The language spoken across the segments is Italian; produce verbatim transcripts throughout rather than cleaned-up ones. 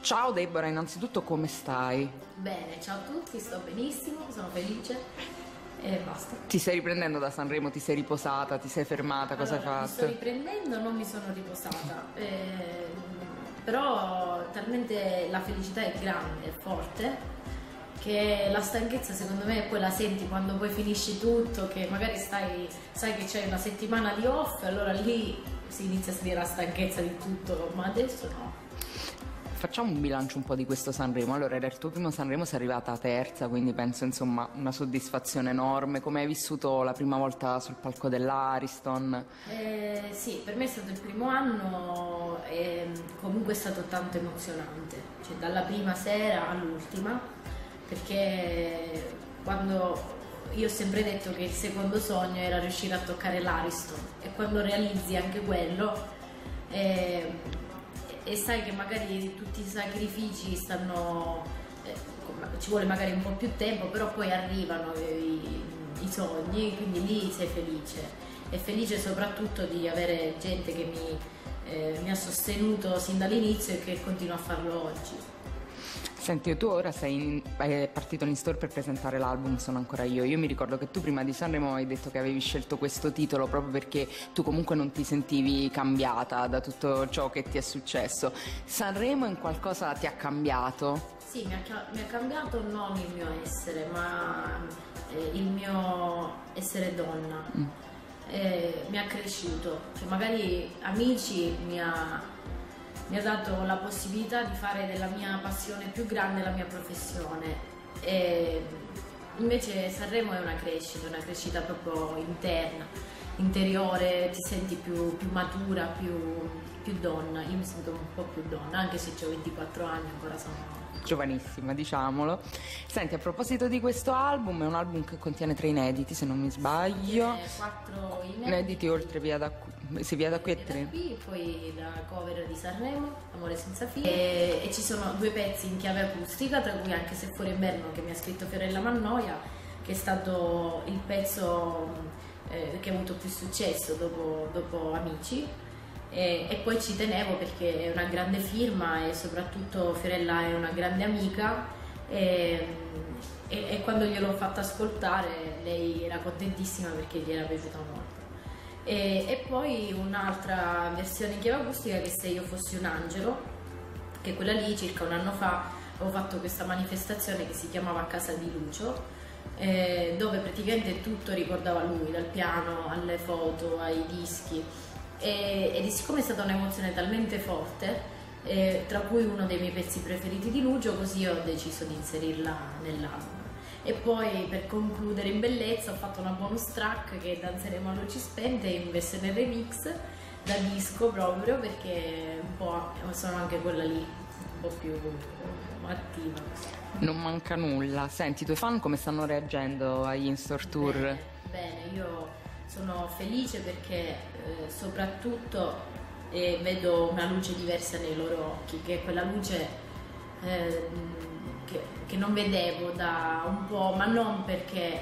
Ciao Deborah, innanzitutto come stai? Bene, ciao a tutti, sto benissimo, sono felice e basta. Ti stai riprendendo da Sanremo? Ti sei riposata? Ti sei fermata? Cosa Allora, hai mi sto fatto? riprendendo, non mi sono riposata, eh, però talmente la felicità è grande, è forte, che la stanchezza secondo me poi la senti quando poi finisci tutto, che magari stai, sai che c'è una settimana di off, allora lì si inizia a sentire la stanchezza di tutto, ma adesso no. Facciamo un bilancio un po' di questo Sanremo. Allora, era il tuo primo Sanremo, sei arrivata terza, quindi penso insomma una soddisfazione enorme. Come hai vissuto la prima volta sul palco dell'Ariston? Eh, sì, per me è stato il primo anno e comunque è stato tanto emozionante, cioè dalla prima sera all'ultima, perché quando io ho sempre detto che il secondo sogno era riuscire a toccare l'Ariston e quando realizzi anche quello eh, e sai che magari tutti i sacrifici stanno, eh, ci vuole magari un po' più tempo, però poi arrivano i, i sogni, quindi lì sei felice. E felice soprattutto di avere gente che mi, eh, mi ha sostenuto sin dall'inizio e che continua a farlo oggi. Senti, tu ora sei in, è partito in store per presentare l'album Sono ancora io. Io mi ricordo che tu prima di Sanremo hai detto che avevi scelto questo titolo proprio perché tu comunque non ti sentivi cambiata da tutto ciò che ti è successo. Sanremo in qualcosa ti ha cambiato? Sì, mi ha, mi ha cambiato non il mio essere, ma eh, il mio essere donna. Mm. Eh, mi ha cresciuto, cioè magari amici mi ha... mi ha dato la possibilità di fare della mia passione più grande la mia professione e invece Sanremo è una crescita, una crescita proprio interna, interiore, ti senti più, più matura, più, più donna. Io mi sento un po' più donna, anche se ho ventiquattro anni, ancora sono giovanissima, diciamolo. Senti, a proposito di questo album, è un album che contiene tre inediti, se non mi sbaglio. Contiene quattro inediti, inediti oltre Via da qui, sì, Via da qui e tre. Qui, poi la cover di Sanremo, Amore senza fine, e, e ci sono due pezzi in chiave acustica, tra cui Anche se fuori inverno, che mi ha scritto Fiorella Mannoia, che è stato il pezzo eh, che ha avuto più successo dopo, dopo Amici. E, e poi ci tenevo perché è una grande firma e soprattutto Fiorella è una grande amica e, e, e quando gliel'ho fatta ascoltare lei era contentissima perché gli era piaciuta molto. E, e poi un'altra versione in chiave acustica, che Se io fossi un angelo, che quella lì circa un anno fa avevo fatto questa manifestazione che si chiamava Casa di Lucio, eh, dove praticamente tutto ricordava lui, dal piano alle foto ai dischi. E, e siccome è stata un'emozione talmente forte, eh, tra cui uno dei miei pezzi preferiti di Lucio, così ho deciso di inserirla nell'album. E poi per concludere in bellezza ho fatto una bonus track che danzeremo a luci spente in versione remix da disco, proprio perché un po' sono anche quella lì un po' più attiva. Non manca nulla. Senti, i tuoi fan come stanno reagendo agli In-Store Tour? Bene, bene, io sono felice perché eh, soprattutto eh, vedo una luce diversa nei loro occhi, che è quella luce eh, che, che non vedevo da un po', ma non perché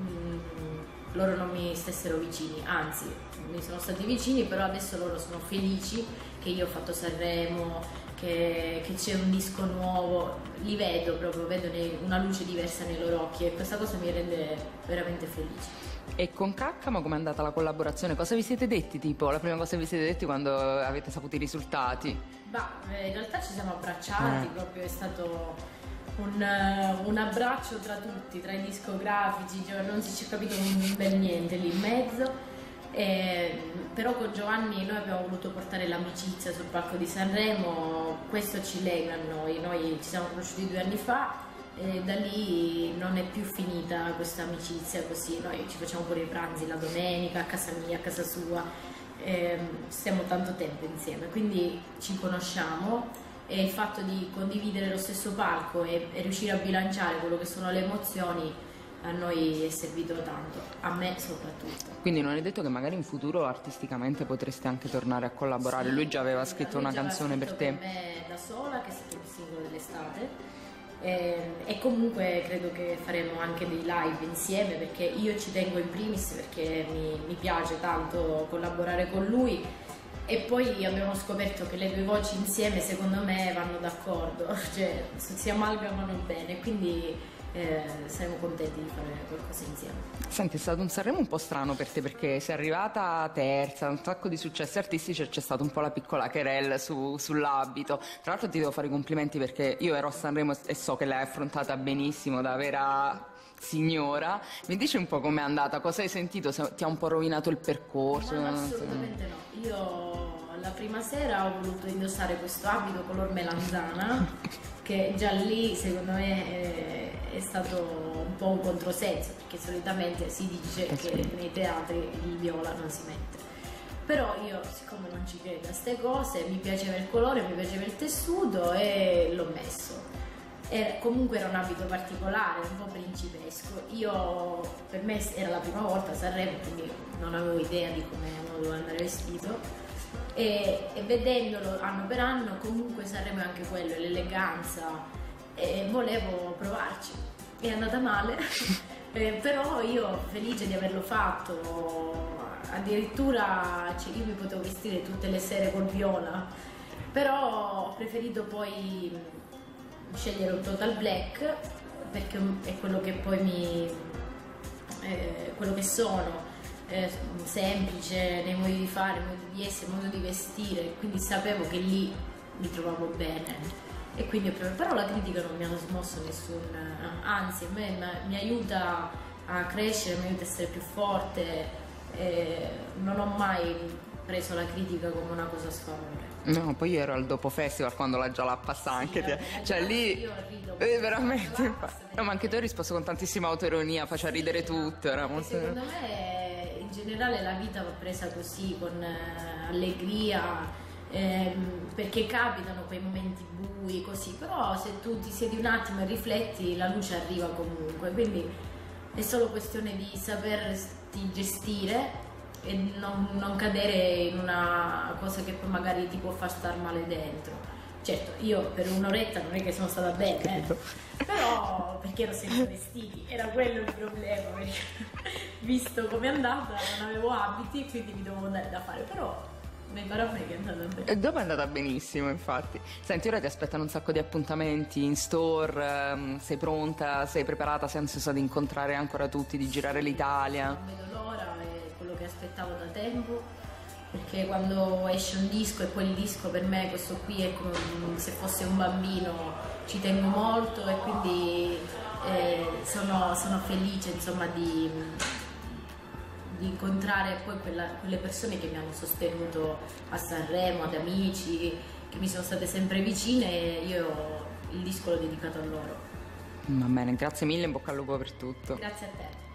mh, loro non mi stessero vicini, anzi mi sono stati vicini, però adesso loro sono felici che io ho fatto Sanremo, che, che c'è un disco nuovo, li vedo proprio, vedo una luce diversa nei loro occhi e questa cosa mi rende veramente felice. E con Caccamo com'è andata la collaborazione? Cosa vi siete detti, tipo, la prima cosa che vi siete detti quando avete saputo i risultati? Bah, in realtà ci siamo abbracciati, eh. proprio è stato un, un abbraccio tra tutti, tra i discografici, cioè non si è capito un bel niente lì in mezzo, eh, però con Giovanni noi abbiamo voluto portare l'amicizia sul palco di Sanremo, questo ci lega a noi, noi ci siamo conosciuti due anni fa. E da lì non è più finita questa amicizia così, noi ci facciamo pure i pranzi la domenica a casa mia, a casa sua, ehm, stiamo tanto tempo insieme, quindi ci conosciamo e il fatto di condividere lo stesso palco e, e riuscire a bilanciare quello che sono le emozioni a noi è servito tanto, a me soprattutto. Quindi non è detto che magari in futuro artisticamente potreste anche tornare a collaborare? Sì, lui già aveva scritto una canzone per te? Per me da sola, che è stato il singolo dell'estate. Eh, e comunque credo che faremo anche dei live insieme perché io ci tengo in primis perché mi, mi piace tanto collaborare con lui E poi abbiamo scoperto che le due voci insieme secondo me vanno d'accordo, cioè si amalgamano bene, quindi eh, siamo contenti di fare qualcosa insieme. Senti, è stato un Sanremo un po' strano per te perché sei arrivata terza, un sacco di successi artistici e c'è stata un po' la piccola querella su, sull'abito. Tra l'altro ti devo fare i complimenti perché io ero a Sanremo e so che l'hai affrontata benissimo da vera signora. Mi dici un po' com'è andata, cosa hai sentito, se ti ha un po' rovinato il percorso? Ma no, assolutamente no, io la prima sera ho voluto indossare questo abito color melanzana che già lì secondo me è, è stato un po' un controsenso, perché solitamente si dice che nei teatri il viola non si mette. Però io, siccome non ci credo a queste cose, mi piaceva il colore, mi piaceva il tessuto e l'ho messo. Era, comunque era un abito particolare, un po' principesco. Io, per me era la prima volta a Sanremo, quindi non avevo idea di come uno doveva andare vestito. E, e vedendolo anno per anno, comunque Sanremo è anche quello, è l'eleganza, e volevo provarci. È andata male, eh, però io felice di averlo fatto. Addirittura cioè, io mi potevo vestire tutte le sere col viola, però ho preferito poi scegliere un total black perché è quello che poi mi eh, quello che sono, eh, semplice nei modi di fare, nei modi di essere, modo di vestire, quindi sapevo che lì mi trovavo bene e quindi però la critica non mi ha smosso nessun, anzi a me mi aiuta a crescere, mi aiuta a essere più forte, eh, non ho mai preso la critica come una cosa a sfavore. No, poi io ero al dopo festival quando la già l'ha passata anche sì, te. Cioè lì io rido eh, veramente no, ma anche tu hai risposto con tantissima autoironia, faceva sì, ridere tutto, era molto... Secondo me in generale la vita va presa così, con eh, allegria, ehm, perché capitano quei momenti bui così, però se tu ti siedi un attimo e rifletti la luce arriva comunque, quindi è solo questione di saperti gestire e non, non cadere in una cosa che poi magari ti può far star male dentro. Certo, io per un'oretta non è che sono stata bene, eh, però perché ero senza vestiti, era quello il problema, perché visto come è andata non avevo abiti e quindi mi dovevo andare da fare, però mi pare a me che è andata bene. E dopo è andata benissimo, infatti. Senti, ora ti aspettano un sacco di appuntamenti in store, ehm, sei pronta, sei preparata, sei ansiosa di incontrare ancora tutti, di girare l'Italia? Non vedo l'ora, è quello che aspettavo da tempo, perché quando esce un disco e poi il disco per me questo qui è come se fosse un bambino, ci tengo molto e quindi eh, sono, sono felice insomma di, di incontrare poi quella, quelle persone che mi hanno sostenuto a Sanremo, ad amici che mi sono state sempre vicine e io il disco l'ho dedicato a loro. Va bene, grazie mille, in bocca al lupo per tutto. Grazie a te.